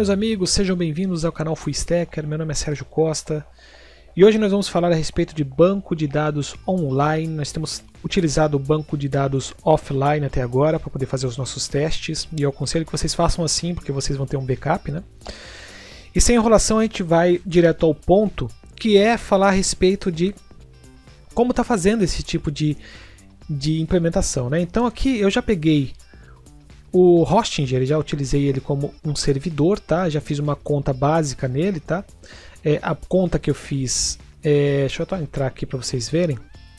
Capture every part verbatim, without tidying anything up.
meus amigos, sejam bem-vindos ao canal Fullstacker. Meu nome é Sérgio Costa e hoje nós vamos falar a respeito de banco de dados online. Nós temos utilizado o banco de dados offline até agora para poder fazer os nossos testes e eu aconselho que vocês façam assim porque vocês vão ter um backup, né? E sem enrolação a gente vai direto ao ponto, que é falar a respeito de como está fazendo esse tipo de, de implementação, né? Então aqui eu já peguei o Hostinger, já utilizei ele como um servidor, tá? Já fiz uma conta básica nele, tá? É, a conta que eu fiz, é, deixa eu só entrar aqui para vocês verem,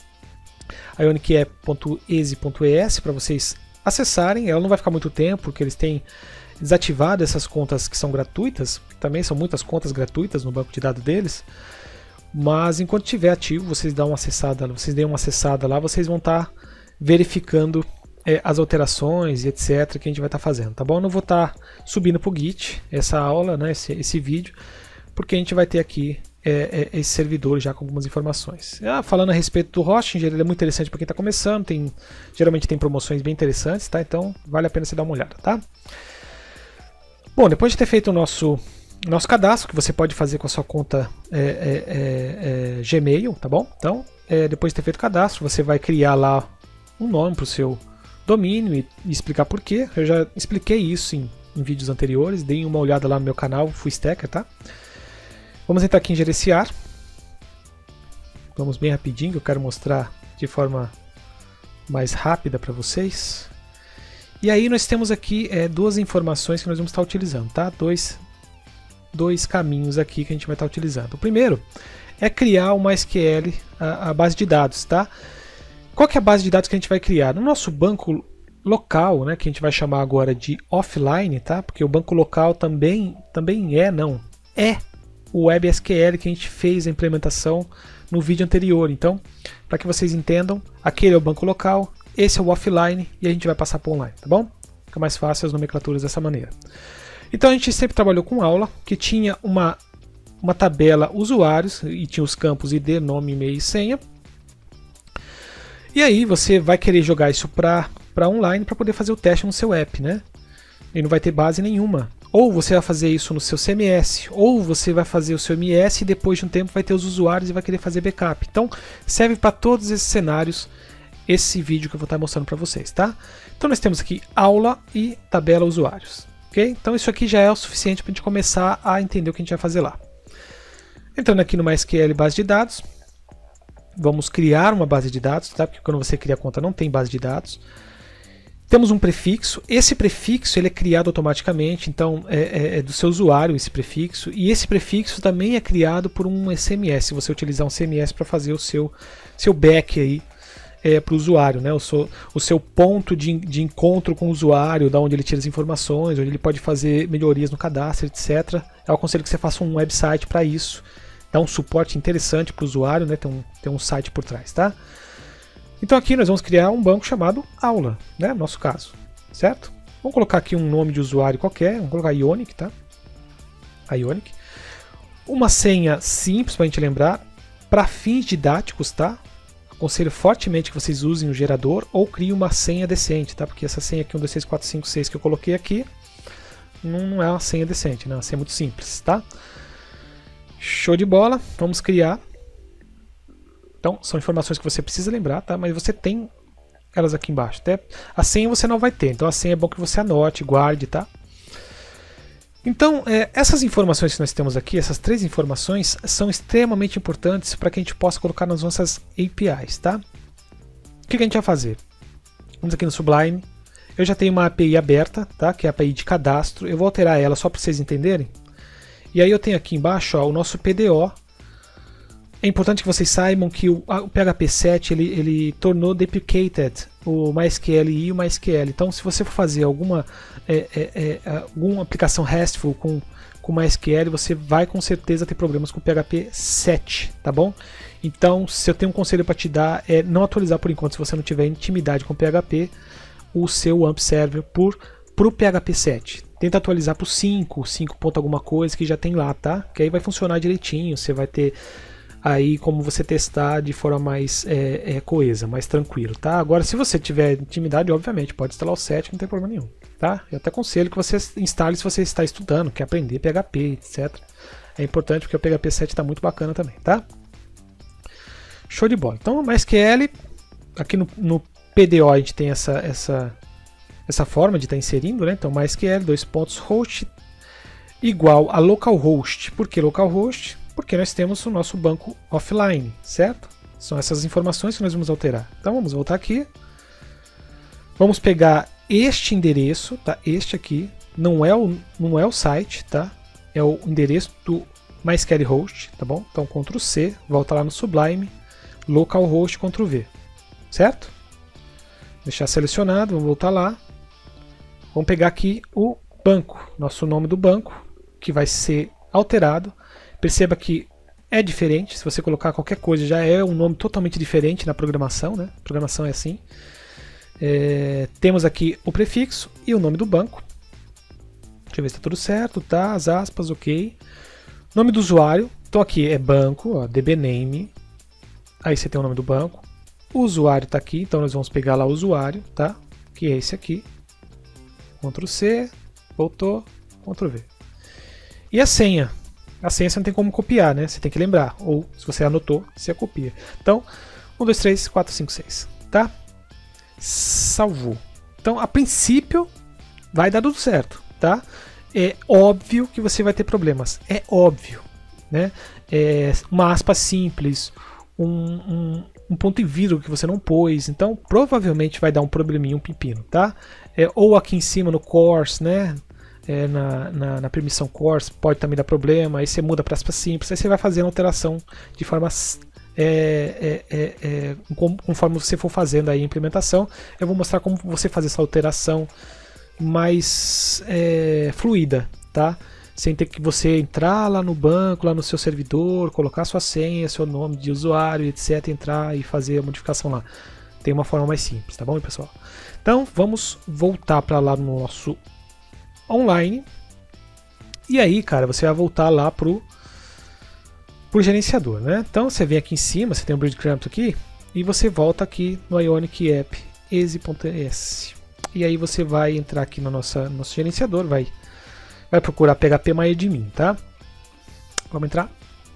ionic ponto exe ponto es, para vocês acessarem. Ela não vai ficar muito tempo, porque eles têm desativado essas contas que são gratuitas, também são muitas contas gratuitas no banco de dados deles, mas enquanto estiver ativo, vocês dão uma acessada, vocês deem uma acessada lá, vocês vão estar tá verificando É, as alterações e etc que a gente vai estar tá fazendo, tá bom? Eu não vou estar tá subindo para o Git essa aula, né, esse, esse vídeo, porque a gente vai ter aqui é, é, esse servidor já com algumas informações. Ah, falando a respeito do Hostinger, ele é muito interessante para quem está começando, tem, geralmente tem promoções bem interessantes, tá? Então vale a pena você dar uma olhada, tá? Bom, depois de ter feito o nosso, nosso cadastro, que você pode fazer com a sua conta é, é, é, é, Gmail, tá bom? Então, é, depois de ter feito o cadastro, você vai criar lá um nome para o seu domínio e, e explicar por quê. Eu já expliquei isso em, em vídeos anteriores, deem uma olhada lá no meu canal Fullstacker, tá? Vamos entrar aqui em gerenciar. Vamos bem rapidinho, que eu quero mostrar de forma mais rápida para vocês. E aí nós temos aqui é, duas informações que nós vamos estar utilizando, tá? Dois, dois caminhos aqui que a gente vai estar utilizando. O primeiro é criar uma MySQL, a, a base de dados, tá? Qual que é a base de dados que a gente vai criar? No nosso banco local, né, que a gente vai chamar agora de offline, tá? Porque o banco local também, também é, não, é o WebSQL que a gente fez a implementação no vídeo anterior. Então, para que vocês entendam, aquele é o banco local, esse é o offline e a gente vai passar para o online, tá bom? Fica mais fácil as nomenclaturas dessa maneira. Então a gente sempre trabalhou com aula que tinha uma, uma tabela usuários e tinha os campos I D, nome, e-mail e senha. E aí você vai querer jogar isso para para online para poder fazer o teste no seu app, né? E não vai ter base nenhuma. Ou você vai fazer isso no seu C M S, ou você vai fazer o seu M S e depois de um tempo vai ter os usuários e vai querer fazer backup. Então serve para todos esses cenários esse vídeo que eu vou estar mostrando para vocês, tá? Então nós temos aqui aula e tabela usuários, ok? Então isso aqui já é o suficiente para a gente começar a entender o que a gente vai fazer lá. Entrando aqui no MySQL base de dados. Vamos criar uma base de dados, tá? Porque quando você cria a conta não tem base de dados. Temos um prefixo, esse prefixo ele é criado automaticamente, então é, é, é do seu usuário esse prefixo, e esse prefixo também é criado por um C M S, se você utilizar um C M S para fazer o seu, seu back aí é, para o usuário, né? o, seu, o seu ponto de, de encontro com o usuário, da onde ele tira as informações, onde ele pode fazer melhorias no cadastro, etcétera. Eu aconselho que você faça um website para isso. Dá um suporte interessante para o usuário, né? Tem um, tem um site por trás, tá? Então aqui nós vamos criar um banco chamado aula, né? No nosso caso, certo? Vamos colocar aqui um nome de usuário qualquer, vamos colocar Ionic, tá? Ionic. Uma senha simples para a gente lembrar, para fins didáticos, tá? Aconselho fortemente que vocês usem o gerador ou criem uma senha decente, tá? Porque essa senha aqui, um, dois, três, quatro, cinco, seis que eu coloquei aqui, não é uma senha decente, né? É uma senha muito simples, tá? Show de bola, vamos criar. Então, são informações que você precisa lembrar, tá? Mas você tem elas aqui embaixo. Até a senha você não vai ter, então a senha é bom que você anote, guarde, tá? Então, é, essas informações que nós temos aqui, essas três informações, são extremamente importantes para que a gente possa colocar nas nossas A P Is, tá? O que, que a gente vai fazer? Vamos aqui no Sublime. Eu já tenho uma A P I aberta, tá? Que é a A P I de cadastro. Eu vou alterar ela só para vocês entenderem. E aí eu tenho aqui embaixo ó, o nosso P D O. É importante que vocês saibam que o, o P H P sete ele, ele tornou deprecated o MySQL e o MySQL. Então se você for fazer alguma, é, é, é, alguma aplicação RESTful com, com MySQL, você vai com certeza ter problemas com o P H P sete, tá bom? Então se eu tenho um conselho para te dar é não atualizar por enquanto, se você não tiver intimidade com o P H P, o seu AMP server por para o P H P sete. Tenta atualizar para o cinco, cinco ponto alguma coisa que já tem lá, tá? Que aí vai funcionar direitinho, você vai ter aí como você testar de forma mais é, é, coesa, mais tranquilo, tá? Agora, se você tiver intimidade, obviamente, pode instalar o sete, não tem problema nenhum, tá? Eu até aconselho que você instale se você está estudando, quer aprender P H P, etcétera. É importante porque o P H P sete está muito bacana também, tá? Show de bola. Então, MySQL, aqui no, no P D O a gente tem essa, essa, essa forma de estar tá inserindo, né? Então, MySQL, dois pontos, host, igual a localhost. Por que localhost? Porque nós temos o nosso banco offline, certo? São essas informações que nós vamos alterar. Então, vamos voltar aqui. Vamos pegar este endereço, tá? Este aqui, não é o, não é o site, tá? É o endereço do MySQL host, tá bom? Então, control C, volta lá no Sublime, localhost, control V, certo? Deixar selecionado, vamos voltar lá. Vamos pegar aqui o banco, nosso nome do banco, que vai ser alterado. Perceba que é diferente, se você colocar qualquer coisa já é um nome totalmente diferente na programação, né? A programação é assim. É, temos aqui o prefixo e o nome do banco. Deixa eu ver se está tudo certo, tá? As aspas, ok. Nome do usuário, então aqui é banco, ó, dbname. Aí você tem o nome do banco. O usuário está aqui, então nós vamos pegar lá o usuário, tá? Que é esse aqui. control C, voltou, control V. E a senha? A senha você não tem como copiar, né? Você tem que lembrar. Ou, se você anotou, você copia. Então, um, dois, três, quatro, cinco, seis. Tá? Salvou. Então, a princípio, vai dar tudo certo. Tá? É óbvio que você vai ter problemas. É óbvio. Né? É uma aspa simples, um, um, um ponto e vírgula que você não pôs. Então, provavelmente vai dar um probleminha, um pepino. Tá? É, ou aqui em cima no course, né? É, na, na, na permissão course pode também dar problema, aí você muda para aspas simples, aí você vai fazendo alteração de forma é, é, é, é, conforme você for fazendo aí a implementação. Eu vou mostrar como você fazer essa alteração mais é, fluida, tá? Sem ter que você entrar lá no banco, lá no seu servidor, colocar sua senha, seu nome de usuário, etc, entrar e fazer a modificação lá. Tem uma forma mais simples, tá bom, pessoal? Então vamos voltar para lá no nosso online, e aí, cara, você vai voltar lá pro, pro gerenciador, né? Então você vem aqui em cima, você tem um breadcrumb aqui, e você volta aqui no Ionic App exe.s, e aí você vai entrar aqui no nossa, nosso gerenciador, vai, vai procurar P H P MyAdmin, tá? Vamos entrar.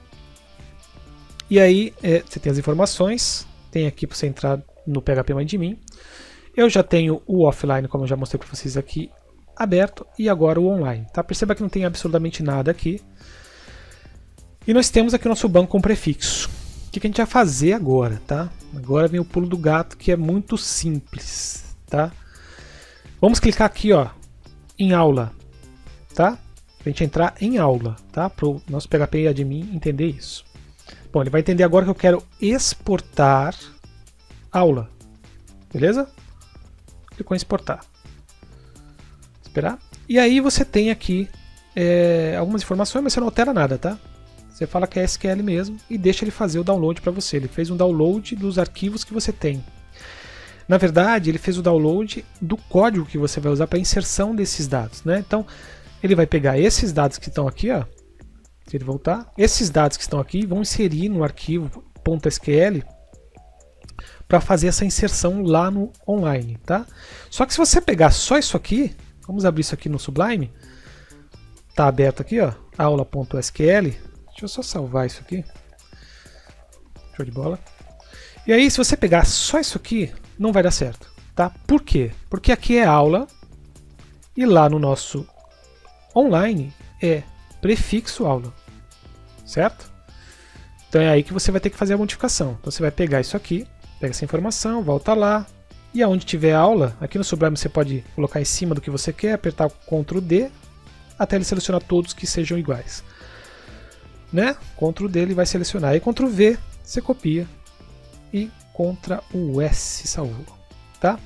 E aí é, você tem as informações, tem aqui para você entrar no P H P MyAdmin. Eu já tenho o offline, como eu já mostrei para vocês aqui, aberto, e agora o online, tá? Perceba que não tem absolutamente nada aqui. E nós temos aqui o nosso banco com prefixo. O que a gente vai fazer agora, tá? Agora vem o pulo do gato, que é muito simples, tá? Vamos clicar aqui, ó, em aula, tá? Pra gente entrar em aula, tá? Para o nosso P H P admin entender isso. Bom, ele vai entender agora que eu quero exportar aula, beleza? Clicou em exportar. Esperar. E aí você tem aqui é, algumas informações, mas você não altera nada, tá? Você fala que é S Q L mesmo e deixa ele fazer o download para você. Ele fez um download dos arquivos que você tem. Na verdade, ele fez o download do código que você vai usar para inserção desses dados, né? Então, ele vai pegar esses dados que estão aqui, ó. Se ele voltar, esses dados que estão aqui vão inserir no arquivo .sql para fazer essa inserção lá no online, tá? Só que se você pegar só isso aqui, vamos abrir isso aqui no Sublime. Está aberto aqui, ó, aula.sql. Deixa eu só salvar isso aqui. Show de bola. E aí, se você pegar só isso aqui, não vai dar certo, tá? Por quê? Porque aqui é aula e lá no nosso online é prefixo aula, certo? Então é aí que você vai ter que fazer a modificação. Então você vai pegar isso aqui, pega essa informação, volta lá. E aonde tiver aula, aqui no Sublime você pode colocar em cima do que você quer, apertar control D, até ele selecionar todos que sejam iguais. Né? control D ele vai selecionar. Aí control V, você copia e contra o S salvou. Tá?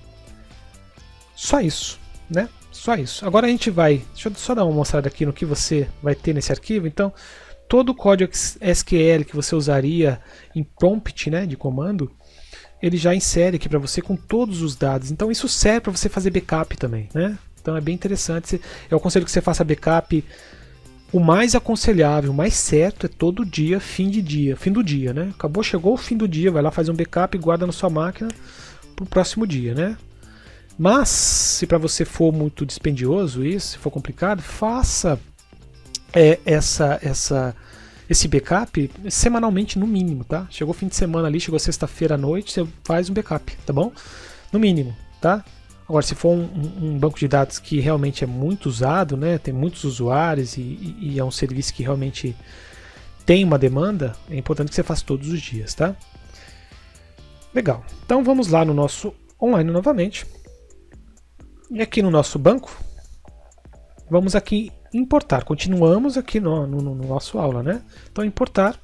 Só isso. Né? Só isso. Agora a gente vai, deixa eu só dar uma mostrada aqui no que você vai ter nesse arquivo. Então, todo o código S Q L que você usaria em prompt, né, de comando, ele já insere aqui para você com todos os dados. Então isso serve para você fazer backup também, né? Então é bem interessante. Eu aconselho que você faça backup o mais aconselhável, o mais certo é todo dia, fim de dia, fim do dia, né? Acabou, chegou o fim do dia, vai lá, faz um backup e guarda na sua máquina para o próximo dia, né? Mas, se para você for muito dispendioso isso, se for complicado, faça é, essa, essa, esse backup semanalmente no mínimo, tá? Chegou o fim de semana ali, chegou sexta-feira à noite, você faz um backup, tá bom? No mínimo, tá? Agora, se for um, um, um banco de dados que realmente é muito usado, né, tem muitos usuários e, e, e é um serviço que realmente tem uma demanda, é importante que você faça todos os dias, tá? Legal. Então vamos lá no nosso online novamente. E aqui no nosso banco, vamos aqui importar. Continuamos aqui no, no, no nosso aula, né? Então importar.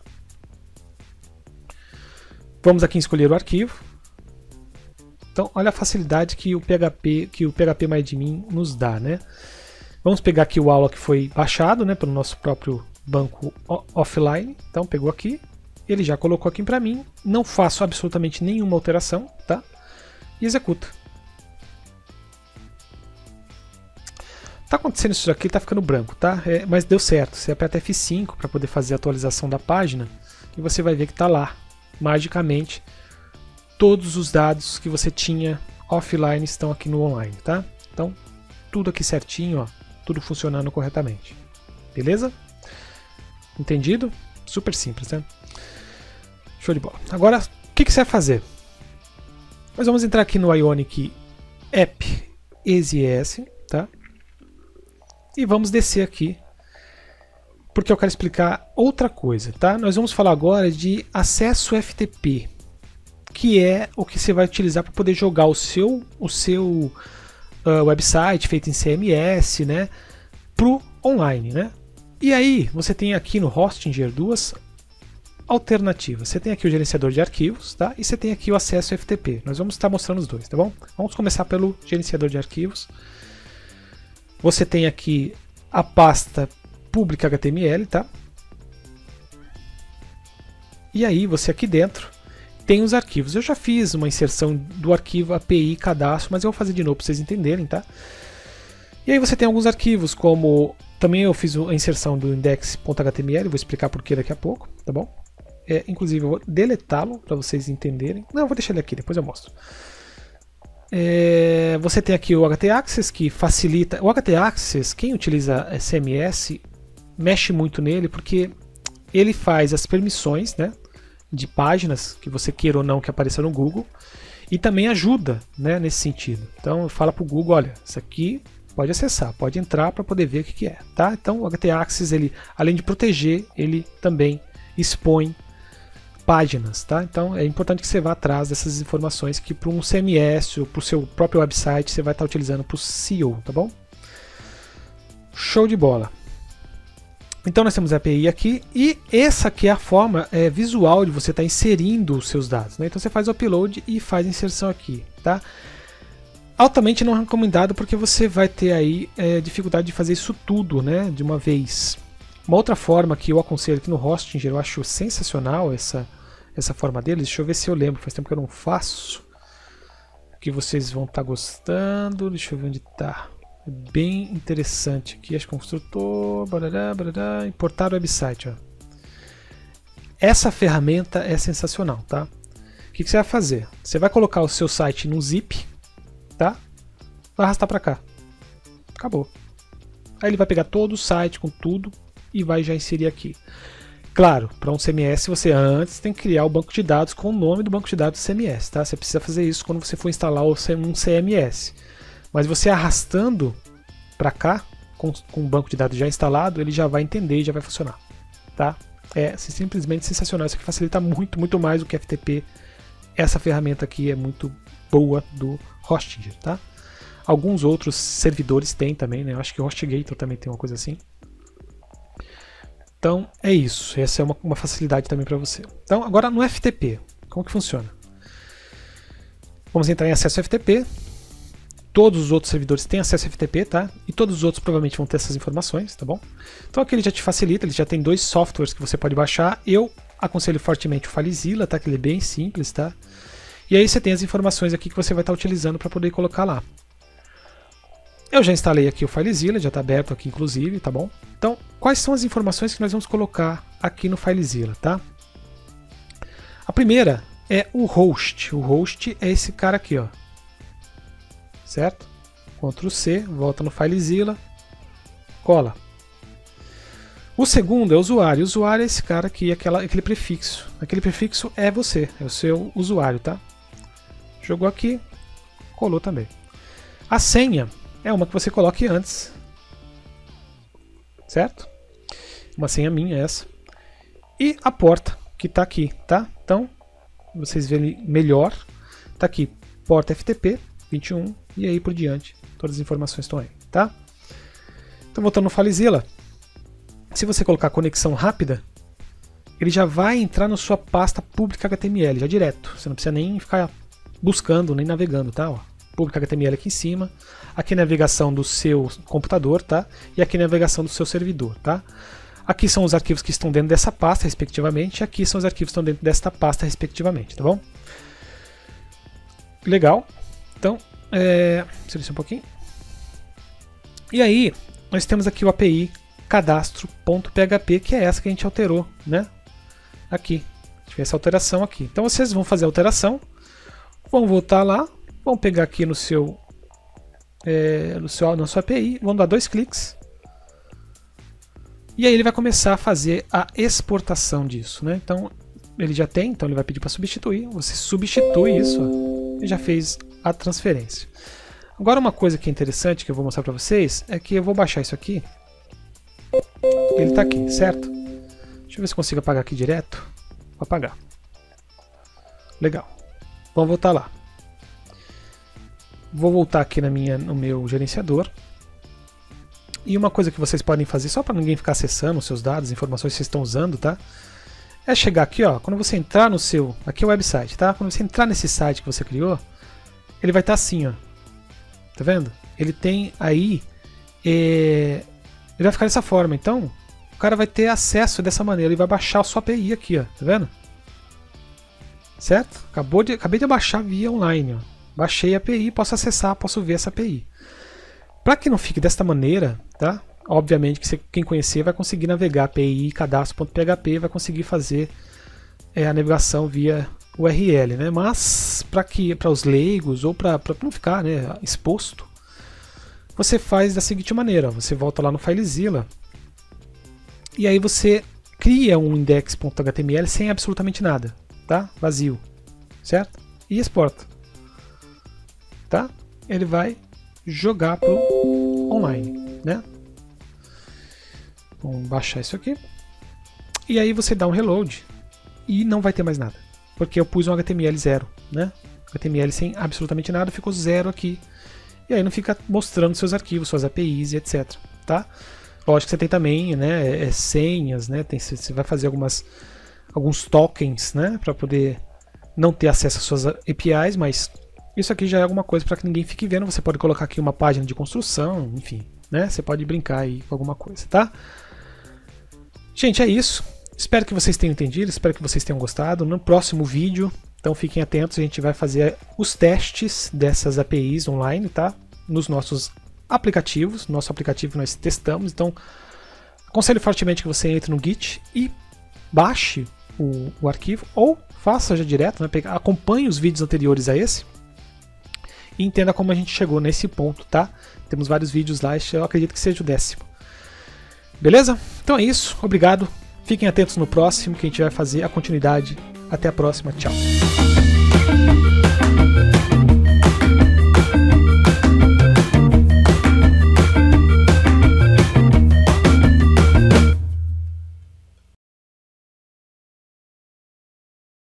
Vamos aqui escolher o arquivo. Então olha a facilidade que o P H P, que o P H P-MyAdmin nos dá, né? Vamos pegar aqui o aula que foi baixado, né, pelo nosso próprio banco offline. Então pegou aqui, ele já colocou aqui para mim. Não faço absolutamente nenhuma alteração, tá? E executa. Tá acontecendo isso aqui, tá ficando branco, tá? É, mas deu certo. Você aperta F cinco para poder fazer a atualização da página e você vai ver que tá lá, magicamente, todos os dados que você tinha offline estão aqui no online, tá? Então, tudo aqui certinho, ó, tudo funcionando corretamente. Beleza? Entendido? Super simples, né? Show de bola. Agora, o que, que você vai fazer? Nós vamos entrar aqui no Ionic App Easy S, tá? E vamos descer aqui, porque eu quero explicar outra coisa, tá? Nós vamos falar agora de acesso F T P, que é o que você vai utilizar para poder jogar o seu, o seu uh, website feito em C M S, né, pro online, né? E aí você tem aqui no Hostinger duas alternativas. Você tem aqui o gerenciador de arquivos, tá? E você tem aqui o acesso F T P. Nós vamos estar mostrando os dois, tá bom? Vamos começar pelo gerenciador de arquivos. Você tem aqui a pasta pública H T M L, tá? E aí você aqui dentro tem os arquivos. Eu já fiz uma inserção do arquivo A P I cadastro, mas eu vou fazer de novo para vocês entenderem, tá? E aí você tem alguns arquivos, como também eu fiz a inserção do index ponto H T M L, vou explicar por que daqui a pouco, tá bom? É, inclusive eu vou deletá-lo para vocês entenderem. Não, eu vou deixar ele aqui, depois eu mostro. É, você tem aqui o htaccess, que facilita. O htaccess, quem utiliza C M S mexe muito nele, porque ele faz as permissões, né, de páginas que você queira ou não que apareça no Google, e também ajuda, né, nesse sentido. Então fala para o Google, olha, isso aqui pode acessar, pode entrar para poder ver o que, que é, tá? Então o htaccess, ele, além de proteger, ele também expõe páginas, tá? Então é importante que você vá atrás dessas informações que para um C M S ou para o seu próprio website você vai estar utilizando para o S E O, tá bom? Show de bola! Então nós temos a A P I aqui e essa aqui é a forma é, visual de você estar inserindo os seus dados, né? Então você faz o upload e faz a inserção aqui, tá? Altamente não recomendado porque você vai ter aí é, dificuldade de fazer isso tudo, né, de uma vez. Uma outra forma que eu aconselho aqui no Hostinger, eu acho sensacional essa, essa forma deles. Deixa eu ver se eu lembro, faz tempo que eu não faço. Que vocês vão estar gostando. Deixa eu ver onde está. É bem interessante aqui, acho que construtor, barará, barará, importar o website. Ó. Essa ferramenta é sensacional, tá? O que, que você vai fazer? Você vai colocar o seu site no zip, tá? Vai arrastar para cá. Acabou. Aí ele vai pegar todo o site com tudo e vai já inserir aqui. Claro, para um C M S você antes tem que criar o banco de dados com o nome do banco de dados do C M S, tá? Você precisa fazer isso quando você for instalar um C M S. Mas você arrastando para cá, com, com o banco de dados já instalado, ele já vai entender e já vai funcionar, tá? É simplesmente sensacional, isso aqui facilita muito, muito mais do que F T P. Essa ferramenta aqui é muito boa do Hostinger, tá? Alguns outros servidores têm também, né? Eu acho que o HostGator também tem uma coisa assim. Então é isso, essa é uma, uma facilidade também para você. Então agora no F T P, como que funciona? Vamos entrar em acesso F T P. Todos os outros servidores têm acesso a F T P, tá? E todos os outros provavelmente vão ter essas informações, tá bom? Então aqui ele já te facilita, ele já tem dois softwares que você pode baixar. Eu aconselho fortemente o FileZilla, tá? Que ele é bem simples, tá? E aí você tem as informações aqui que você vai estar utilizando para poder colocar lá. Eu já instalei aqui o FileZilla, já está aberto aqui inclusive, tá bom? Então, quais são as informações que nós vamos colocar aqui no FileZilla, tá? A primeira é o host. O host é esse cara aqui, ó. Certo? Ctrl C, volta no FileZilla, cola. O segundo é o usuário. O usuário é esse cara aqui, aquela, aquele prefixo. Aquele prefixo é você, é o seu usuário, tá? Jogou aqui, colou também. A senha é uma que você coloque antes, certo? Uma senha minha essa. E a porta que está aqui, tá? Então, vocês verem melhor, tá aqui, porta F T P vinte e um e aí por diante. Todas as informações estão aí, tá? Então, voltando no FileZilla, se você colocar conexão rápida, ele já vai entrar na sua pasta pública H T M L, já direto. Você não precisa nem ficar buscando, nem navegando, tá? Ó, pública H T M L aqui em cima, aqui a navegação do seu computador, tá? E aqui a navegação do seu servidor, tá? Aqui são os arquivos que estão dentro dessa pasta, respectivamente, e aqui são os arquivos que estão dentro desta pasta, respectivamente, tá bom? Legal. Então, é... seleciona um pouquinho. E aí, nós temos aqui o A P I cadastro.php, que é essa que a gente alterou, né? Aqui. A gente fez essa alteração aqui. Então, vocês vão fazer a alteração, vão voltar lá, vão pegar aqui no seu, é, no seu, na sua A P I, vão dar dois cliques, e aí ele vai começar a fazer a exportação disso, né? Então, ele já tem, então ele vai pedir para substituir, você substitui isso, ó, e já fez a transferência. Agora uma coisa que é interessante, que eu vou mostrar para vocês, é que eu vou baixar isso aqui, ele está aqui, certo? Deixa eu ver se eu consigo apagar aqui direto, vou apagar. Legal, vamos voltar lá. Vou voltar aqui na minha, no meu gerenciador. E uma coisa que vocês podem fazer, só para ninguém ficar acessando os seus dados, informações que vocês estão usando, tá? É chegar aqui, ó, quando você entrar no seu... Aqui é o website, tá? Quando você entrar nesse site que você criou, ele vai estar assim, ó. Tá vendo? Ele tem aí... É, ele vai ficar dessa forma, então o cara vai ter acesso dessa maneira, ele vai baixar a sua A P I aqui, ó. Tá vendo? Certo? Acabou de, acabei de baixar via online, ó. Baixei a A P I, posso acessar, posso ver essa A P I. Para que não fique desta maneira, tá? Obviamente que você, quem conhecer vai conseguir navegar A P I cadastro.php, vai conseguir fazer é, a navegação via U R L, né? Mas para que para os leigos ou para não ficar, né, exposto, você faz da seguinte maneira: ó, você volta lá no FileZilla e aí você cria um index.html sem absolutamente nada, tá? Vazio, certo? E exporta. Tá? Ele vai jogar pro online, né? Vamos baixar isso aqui. E aí você dá um reload e não vai ter mais nada, porque eu pus um H T M L zero, né? H T M L sem absolutamente nada, ficou zero aqui. E aí não fica mostrando seus arquivos, suas A P Is e etcétera. Tá? Lógico que você tem também, né, é, senhas, né? Tem, você vai fazer algumas, alguns tokens, né, para poder não ter acesso às suas A P Is, mas isso aqui já é alguma coisa para que ninguém fique vendo. Você pode colocar aqui uma página de construção, enfim, né? Você pode brincar aí com alguma coisa, tá? Gente, é isso. Espero que vocês tenham entendido, espero que vocês tenham gostado. No próximo vídeo, então fiquem atentos, a gente vai fazer os testes dessas A P Is online, tá? Nos nossos aplicativos, nosso aplicativo que nós testamos. Então, aconselho fortemente que você entre no Git e baixe o, o arquivo, ou faça já direto, né? Acompanhe os vídeos anteriores a esse e entenda como a gente chegou nesse ponto, tá? Temos vários vídeos lá, eu acredito que seja o décimo. Beleza? Então é isso, obrigado. Fiquem atentos no próximo, que a gente vai fazer a continuidade. Até a próxima, tchau.